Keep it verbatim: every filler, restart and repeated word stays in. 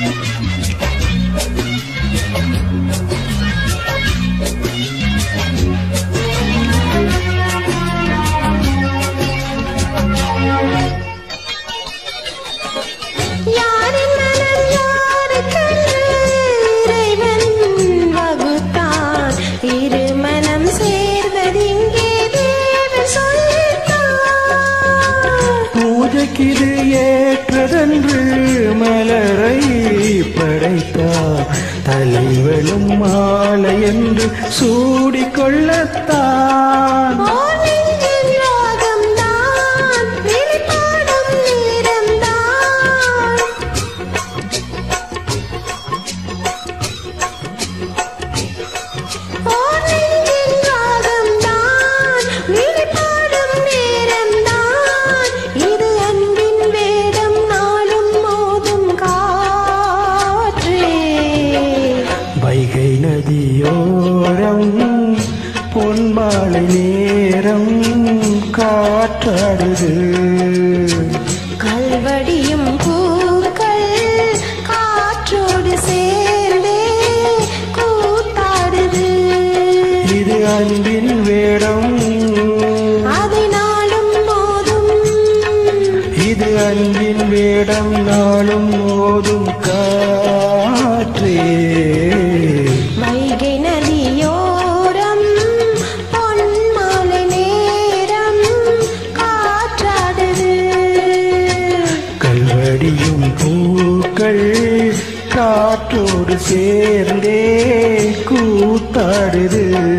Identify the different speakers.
Speaker 1: இது ஏற்றதென்று மலரை படைத்தார் தலைவனும் மாலை என்று சூடிக்கொள்ளத்தான் வைகை நதியோரம் பொன்மாலை நேரம் காற்றாடுது
Speaker 2: கல்வடியும் பூக்கள் காற்றோடு சேர்ந்தே கூத்தாடுது
Speaker 1: இது அன்பின் வேடம்
Speaker 2: அதை நாளும் மோதும்
Speaker 1: இது அன்பின் வேடம் நாளும் மோதும் காற்றே
Speaker 2: வைகை நதியோரம் பொன்மாலை நேரம் காற்றாடுது
Speaker 1: கல்வடியும் பூக்கள் காற்றோடு சேர்ந்தே கூத்தாடுது.